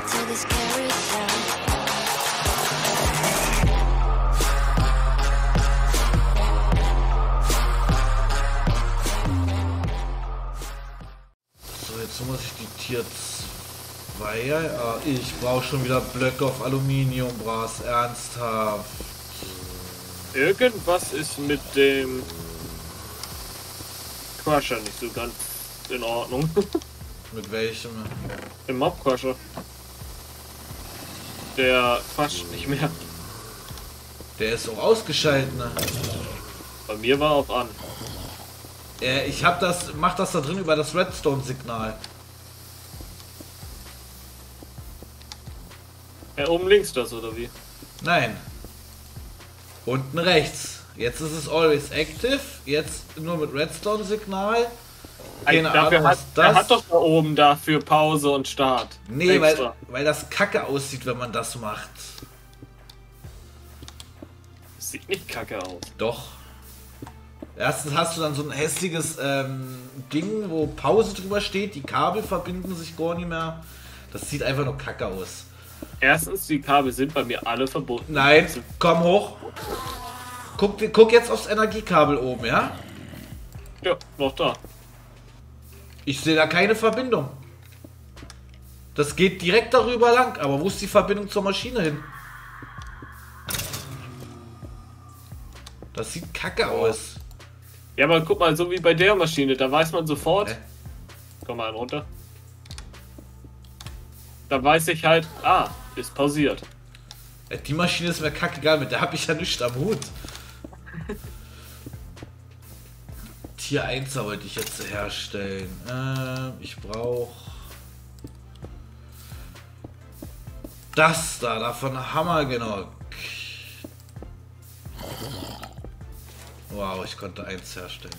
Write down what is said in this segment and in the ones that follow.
till this carousel. So, jetzt muss ich die Tier 2. Ah, ich brauche schon wieder Blöcke auf Aluminium, Bras. Ernsthaft. Irgendwas ist mit dem Crusher nicht so ganz in Ordnung. Mit welchem? Im Mob Crusher. Der crusht nicht mehr. Der ist auch ausgeschaltet, ne? Bei mir war auch an. Ich mach das da drin über das Redstone-Signal. Ja, oben links das, oder wie? Nein. Unten rechts. Jetzt ist es always active. Jetzt nur mit Redstone-Signal. Keine Ahnung, was Er das... hat doch da oben dafür Pause und Start. Nee, Extra. weil das kacke aussieht, wenn man das macht. Das sieht nicht kacke aus. Doch. Erstens hast du dann so ein hässliches Ding, wo Pause drüber steht. Die Kabel verbinden sich gar nicht mehr. Das sieht einfach nur kacke aus. Erstens, die Kabel sind bei mir alle verbunden. Nein, komm hoch. Guck jetzt aufs Energiekabel oben, ja? Ja, noch da. Ich sehe da keine Verbindung. Das geht direkt darüber lang, aber wo ist die Verbindung zur Maschine hin? Das sieht kacke aus. Ja, aber guck mal, so wie bei der Maschine, da weiß man sofort. Hä? Komm mal runter. Da weiß ich halt, ist pausiert. Die Maschine ist mir kackegal, mit der habe ich ja nichts am Hut. Tier 1 wollte ich jetzt herstellen. Ich brauche das da, davon Hammer genug. Wow, ich konnte 1 herstellen.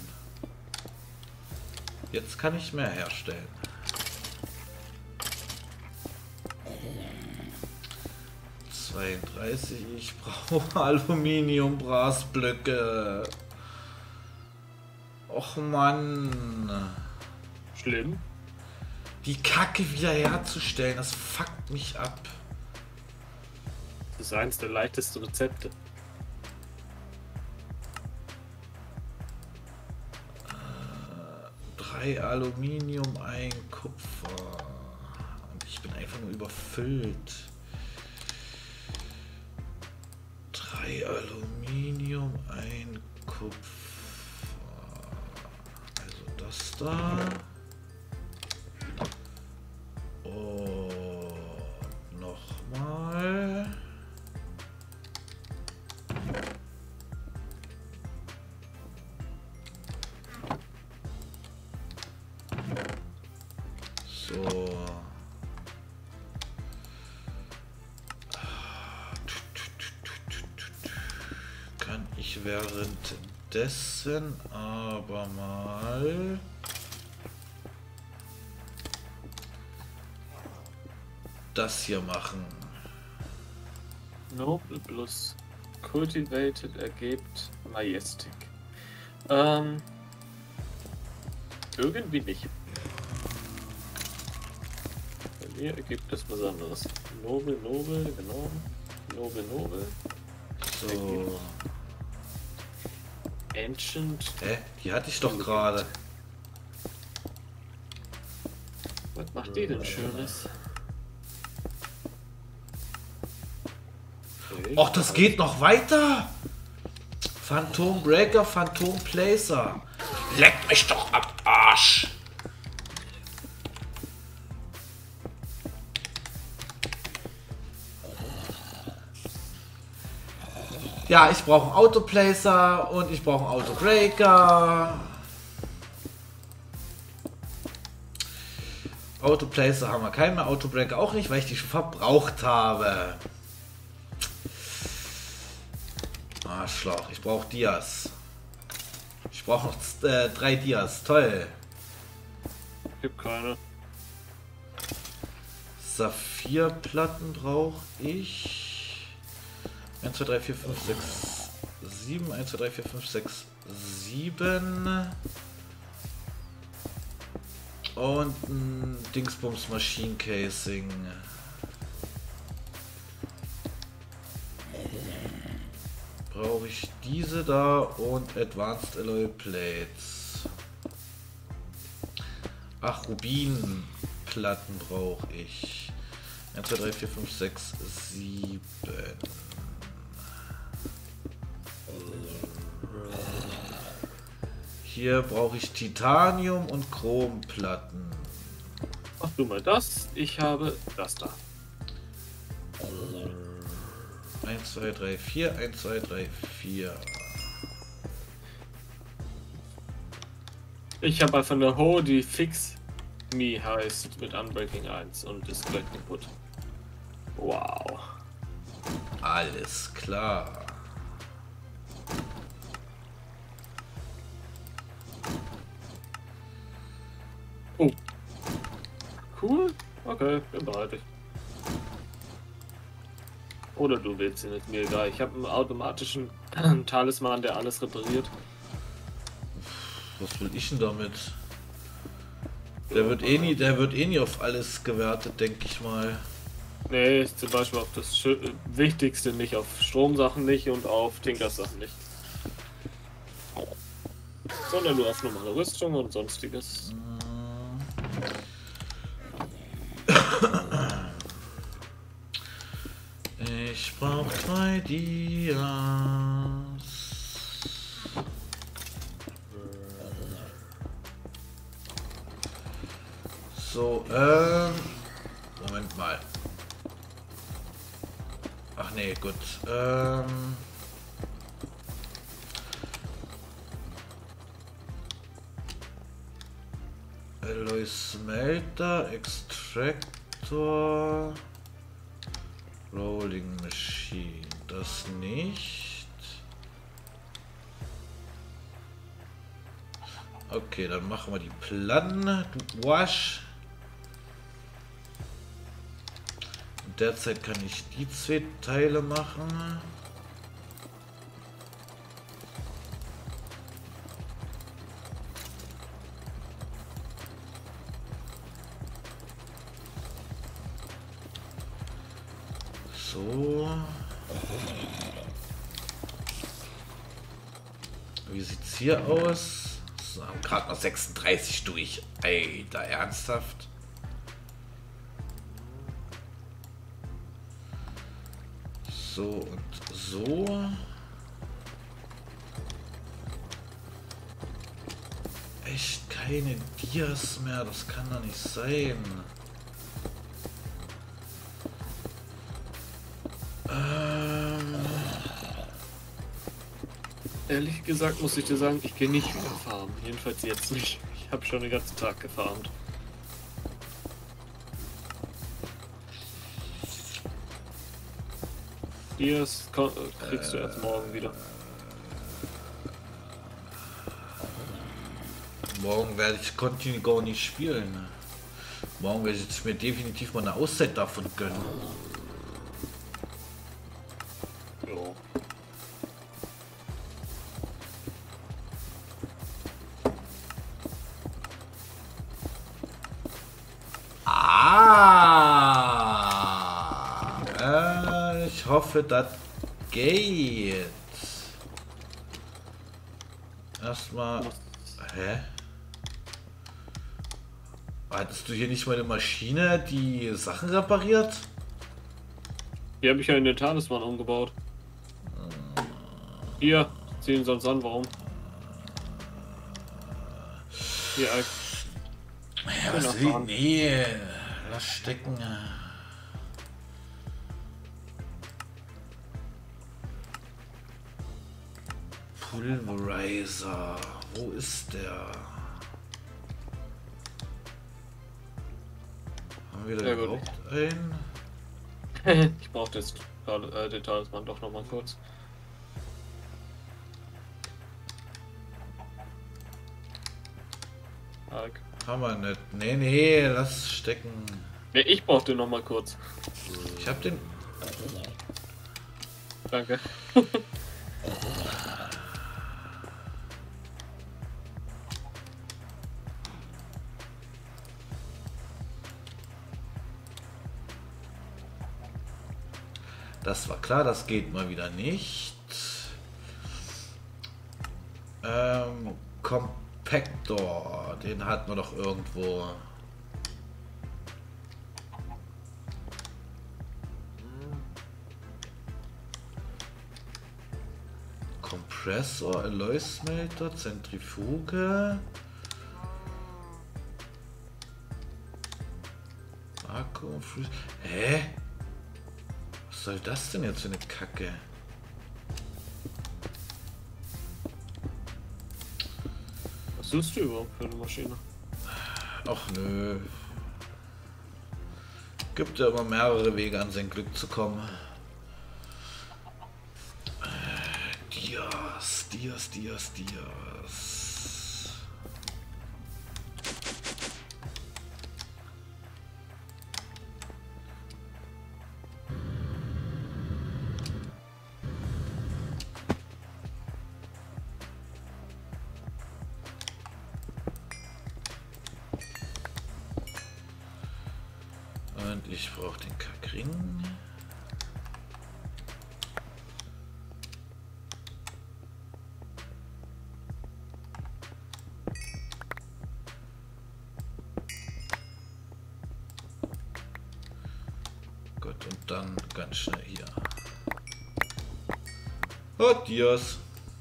Jetzt kann ich mehr herstellen. Ich brauche Aluminium-Brasblöcke. Och Mann. Schlimm. Die Kacke wieder herzustellen, das fuckt mich ab. Das ist eins der leichtesten Rezepte. Drei Aluminium, ein Kupfer. Und ich bin einfach nur überfüllt. 3 Aluminium, ein Kupfer. Also das da. Und nochmal. So. Kann ich währenddessen aber mal das hier machen. Noble plus Cultivated ergibt Majestic. Irgendwie nicht. Bei mir ergibt es was anderes. Noble, genau. Noble. So. Ancient. Die hatte ich doch gerade. Was macht die denn Schönes? Okay. Och, das geht noch weiter. Phantom Breaker, Phantom Placer. Leck mich doch ab Arsch. Ja, ich brauche einen Autoplacer und ich brauche einen Autobreaker. Autoplacer haben wir keinen mehr, Autobreaker auch nicht, weil ich die schon verbraucht habe. Arschloch, ich brauche Dias. Ich brauche noch 3 Dias, toll. Gibt keine. Saphirplatten brauche ich. 1, 2, 3, 4, 5, 6, 7. 1, 2, 3, 4, 5, 6, 7. Und ein Dingsbums Machine Casing. brauche ich diese da und Advanced Alloy Plates. Ach, Rubinplatten brauche ich. 1, 2, 3, 4, 5, 6, 7. Hier brauche ich Titanium und Chromplatten. Ach du mal das, ich habe das da. 1, 2, 3, 4, 1, 2, 3, 4. Ich habe einfach eine Ho, die Fix Me heißt mit Unbreaking 1 und ist gleich kaputt. Wow. Alles klar. Oh. Cool. Okay, bin bereit. Oder du willst ihn, ist mir egal. Ich habe einen automatischen Talisman, der alles repariert. Was will ich denn damit? Der wird eh nie auf alles gewertet, denke ich mal. Nee, zum Beispiel auf das Wichtigste nicht, auf Stromsachen nicht und auf Tinkers-Sachen nicht. Sondern nur auf normale Rüstung und sonstiges. Ich brauch 2 Dias. So, Moment mal. Ach nee, gut. Alloy Smelter, Extractor, Rolling Machine, das nicht. Okay, dann machen wir die Platten, du Wasch. Derzeit kann ich die 2 Teile machen. So. Wie sieht's hier aus? So, haben gerade noch 36 durch. Alter, ernsthaft? So und so. Echt keine Dias mehr, das kann doch nicht sein. Ehrlich gesagt muss ich dir sagen, ich gehe nicht wieder farmen. Jedenfalls jetzt nicht. Ich habe schon den ganzen Tag gefarmt. Dias kriegst du erst morgen wieder. Morgen werde ich Continue gar nicht spielen. Morgen werde ich mir definitiv mal eine Auszeit davon gönnen. Jo. Ich hoffe, das geht. Erstmal. Hä? Hattest du hier nicht mal eine Maschine, die Sachen repariert? Hier habe ich ja in den Talisman umgebaut. Hier, zieh ihn sonst an, warum? Hier, Ja, was will ich? Nee, lass stecken. Pulverizer, wo ist der? Haben wir da Ja, gut. überhaupt einen? ich brauche den Talisman doch noch mal kurz. Arg. Haben wir nicht. Nee, nee, lass stecken. Nee, ich brauche den noch mal kurz. Ich hab den. Danke. Das war klar, das geht mal wieder nicht. Compactor, den hatten wir doch irgendwo. Kompressor, Alloy Smelter, Zentrifuge. Vakuum, hä? Was soll das denn jetzt für eine Kacke? Was suchst du überhaupt für eine Maschine? Ach nö. Gibt ja immer mehrere Wege an sein Glück zu kommen. Dias. Und ich brauche den Kackring. Gut, und dann ganz schnell hier. Oh, Dios.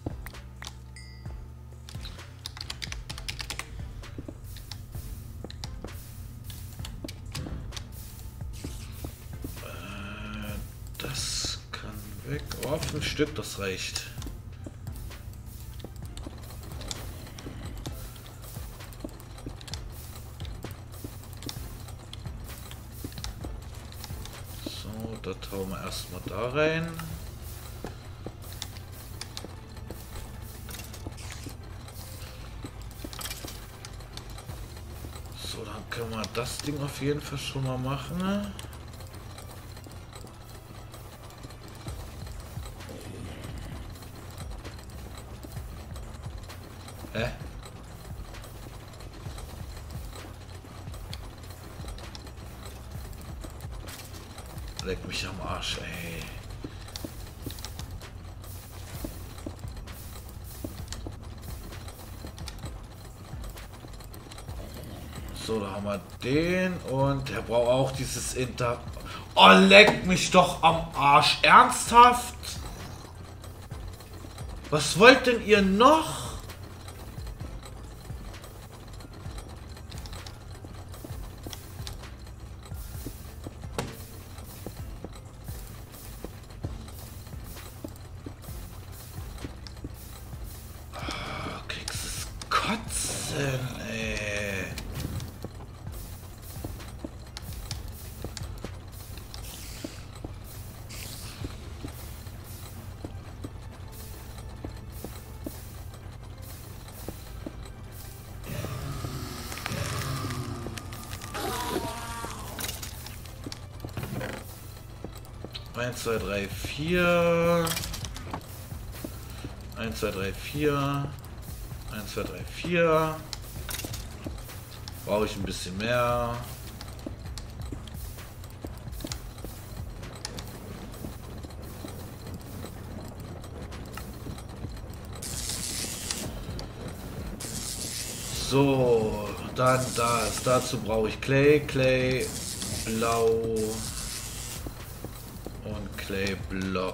Das kann weg. Oh, 5 Stück, das reicht. So, da hauen wir erstmal da rein. So, dann können wir das Ding auf jeden Fall schon mal machen. Leck mich am Arsch, ey. So, da haben wir den und der braucht auch dieses Inter... Oh, leck mich doch am Arsch. Ernsthaft? Was wollt denn ihr noch? Kotzen, ey. Eins, zwei, drei, vier. 1, 2, 3, 4. 1, 2, 3, 4. Brauche ich ein bisschen mehr. So, dann das. Dazu brauche ich Clay, Blau und Clay Block.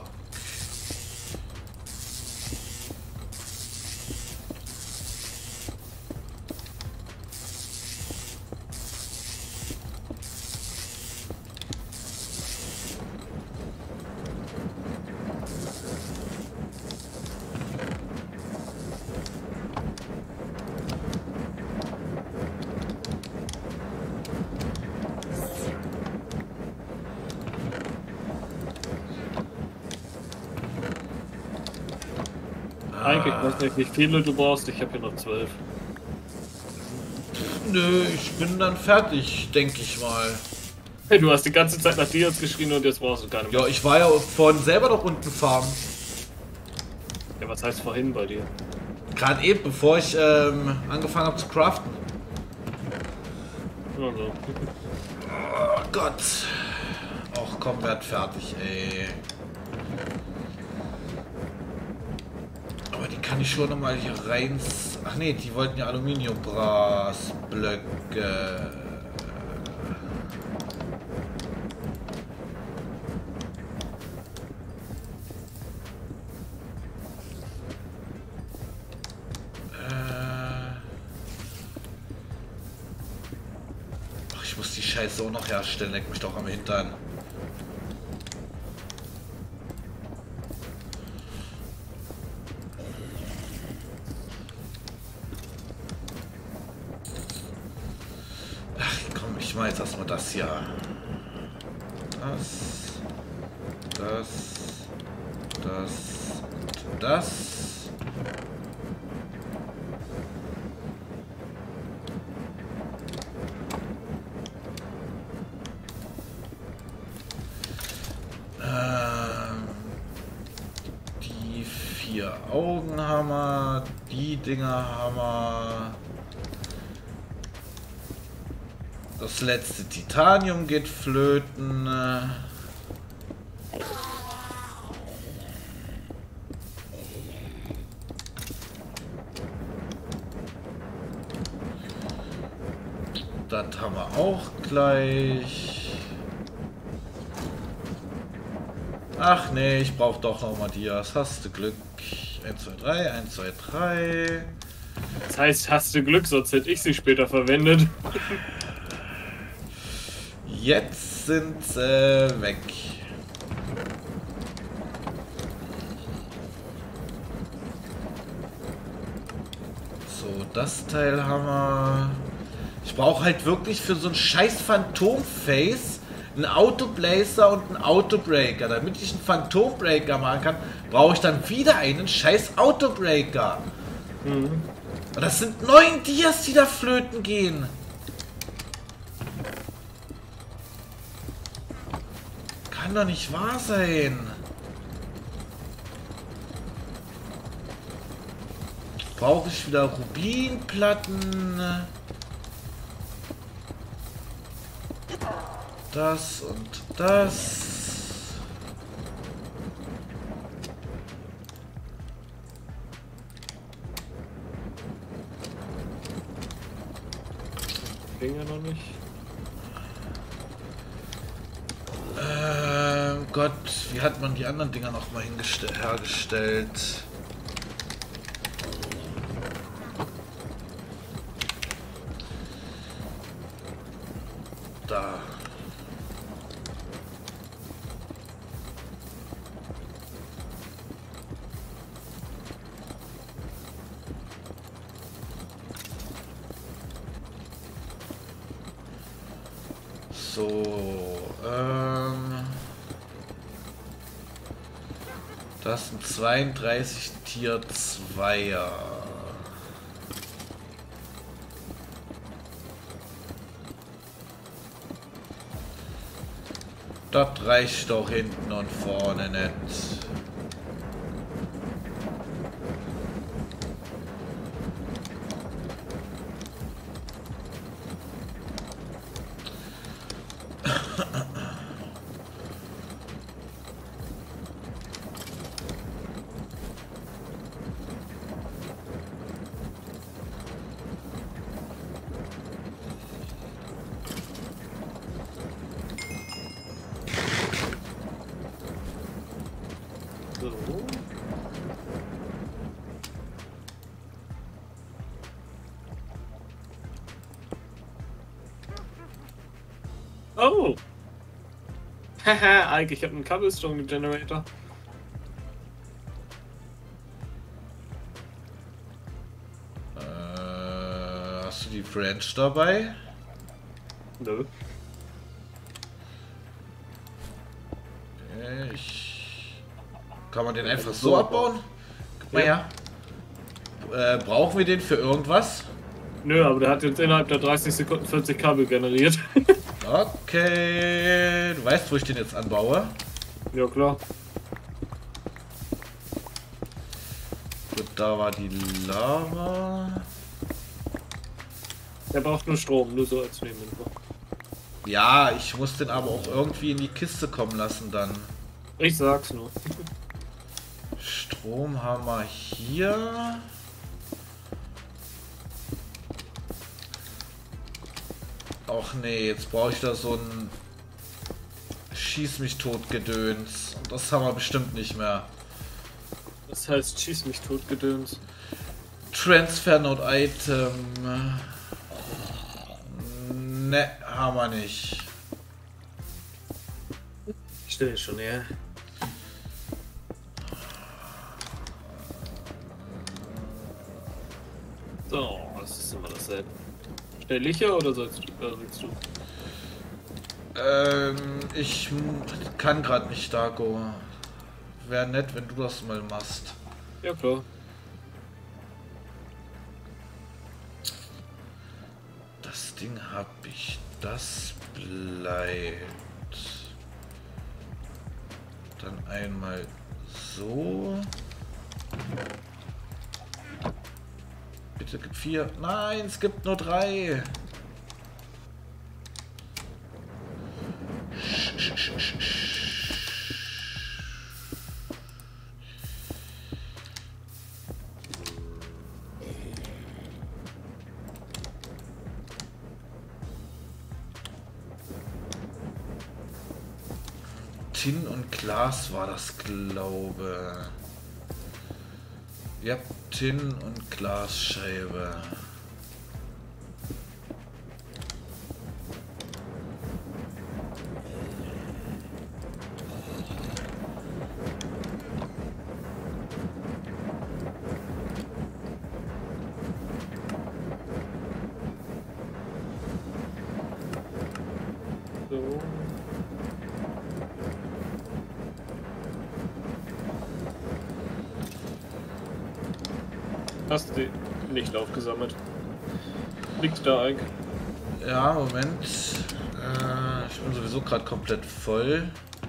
Eigentlich weiß ich nicht, wie viele du brauchst. Ich habe hier noch 12. Nö, ich bin dann fertig, denke ich mal. Hey, du hast die ganze Zeit nach Dias geschrien und jetzt brauchst du keine mehr. Ja, ich war ja vorhin selber noch unten farmen. Ja, was heißt vorhin bei dir? Gerade eben, bevor ich angefangen habe zu craften. Also. Oh Gott. Auch komm, werd fertig, ey. Aber die kann kann ich schon nochmal hier rein... Ach nee, die wollten ja Aluminiumbrasblöcke. Ach, ich muss die Scheiße auch noch herstellen, leck mich doch am Hintern. Ich mache jetzt erstmal das hier. Das und das. Die 4 Augen haben wir, die Dinger haben wir. Das letzte Titanium geht flöten. Das haben wir auch gleich. Ach nee, ich brauche doch noch mal Dias. Hast du Glück? 1, 2, 3, 1, 2, 3. Das heißt, hast du Glück, sonst hätte ich sie später verwendet. Jetzt sind sie weg. So, das Teil haben wir. Ich brauche halt wirklich für so ein scheiß Phantom-Face einen Autoblazer und einen Autobreaker. Damit ich einen Phantom-Breaker machen kann, brauche ich dann wieder einen scheiß Autobreaker. Und das sind 9 Dias, die da flöten gehen. Kann doch nicht wahr sein. Brauche ich wieder Rubinplatten. Das und das. Ging ja noch nicht. Gott, wie hat man die anderen Dinger noch mal hergestellt? Da. So, das sind 32 Tier 2er. Das reicht doch hinten und vorne nicht. So. Oh! Haha, eigentlich habe einen Cobblestone Generator. Hast du die Branch dabei? Nö. Kann man den einfach so abbauen? Guck mal her. Brauchen wir den für irgendwas? Nö, aber der hat jetzt innerhalb der 30 Sekunden 40 Kabel generiert. Okay. Du weißt, wo ich den jetzt anbaue? Ja, klar. Gut, da war die Lava. Der braucht nur Strom, nur so als Nebeninfo. Ja, ich muss den aber auch irgendwie in die Kiste kommen lassen dann. Ich sag's nur. Strom haben wir hier. Och nee, jetzt brauche ich da so ein Schieß mich tot Gedöns. Und das haben wir bestimmt nicht mehr. Das heißt, schieß mich tot Gedöns. Transfer Node Item. Ne, haben wir nicht. Ich stelle schon her. So, das ist immer dasselbe. Stell ich oder willst du? Ich kann gerade nicht, Dago. Wäre nett, wenn du das mal machst. Ja, klar. Das Ding hab ich. Das bleibt. Dann einmal so. Bitte gibt 4. Nein, es gibt nur 3. Tin und Glas war das, glaube. Ja, Tin und Glasscheibe. So. Hast du nicht aufgesammelt? Liegt da eigentlich? Ja, Moment. Ich bin sowieso gerade komplett voll.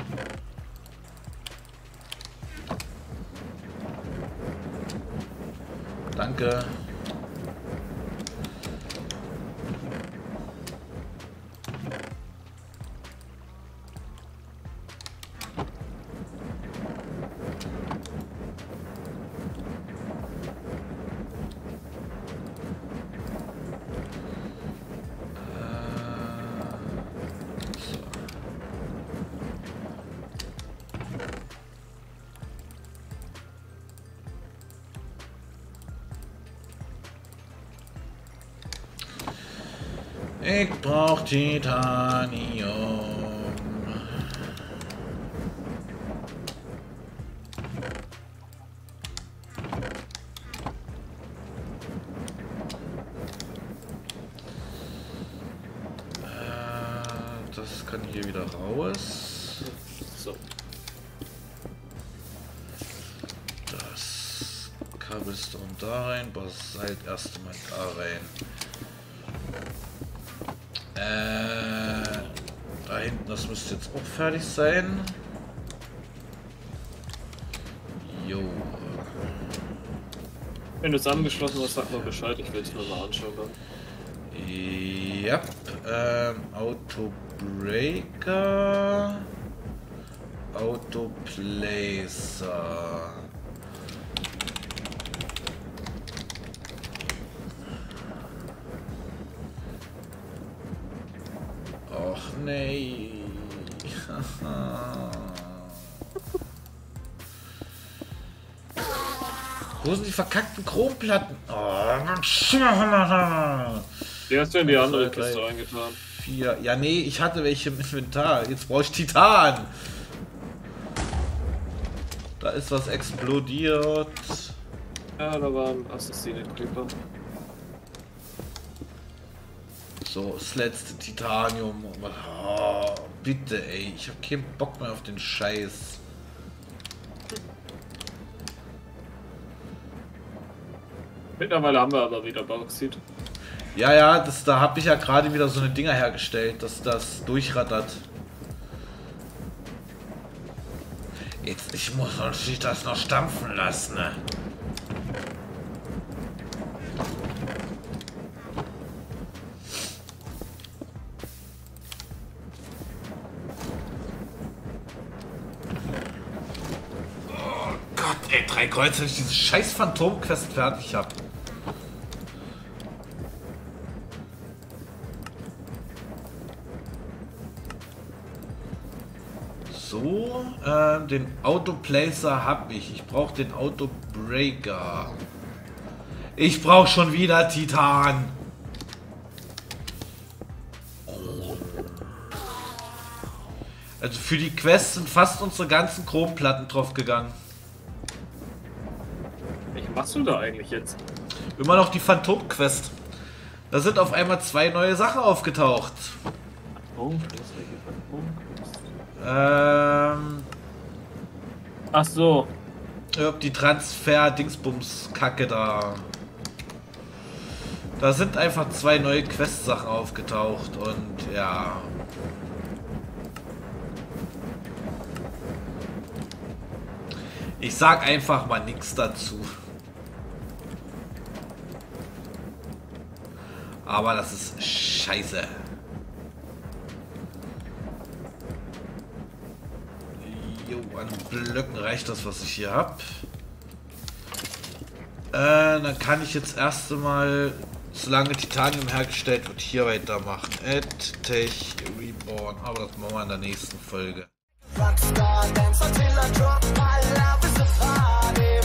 Danke. Ich brauch Titanium. Das kann hier wieder raus. So. Das Cobblestone da rein, Basalt erst mal da rein. Da hinten, das müsste jetzt auch fertig sein. Jo. Wenn du es angeschlossen hast, sag mal Bescheid, ich will es mir mal anschauen dann. Ja, Autobreaker, Autoplacer. Och nee. Wo sind die verkackten Chromplatten? Oh, Wie hast du in die andere 1, 2, 3, Kiste reingetan? 4. Ja, nee, ich hatte welche im Inventar. Jetzt brauche ich Titan. Da ist was explodiert. Ja, da war ein Assassinen-Creeper. So, das letzte Titanium. Oh, bitte, ey. Ich habe keinen Bock mehr auf den Scheiß. Mittlerweile haben wir aber wieder Bauxit. Ja, ja, da habe ich ja gerade wieder so eine Dinger hergestellt, dass das durchrattert. Jetzt, ich muss natürlich das noch stampfen lassen, ne? Oh Gott, Ey, 3 Kreuze, wenn ich diese scheiß Phantom-Quest fertig habe. So, den Autoplacer habe ich. Ich brauche den Autobreaker. Ich brauche schon wieder Titan. Also für die Quest sind fast unsere ganzen Chromplatten drauf gegangen. Was machst du da eigentlich jetzt? Immer noch die Phantom-Quest. Da sind auf einmal 2 neue Sachen aufgetaucht. Ach so. Die Transfer-Dingsbums-Kacke da. Da sind einfach 2 neue Quest-Sachen aufgetaucht und ja. Ich sag einfach mal nichts dazu. Aber das ist scheiße. Jo, an Blöcken reicht das, was ich hier habe. Dann kann ich jetzt erst einmal, solange Titanium hergestellt wird, hier weitermachen. Tech Reborn. Aber das machen wir in der nächsten Folge. Rockstar dance until I drop. My love is a party.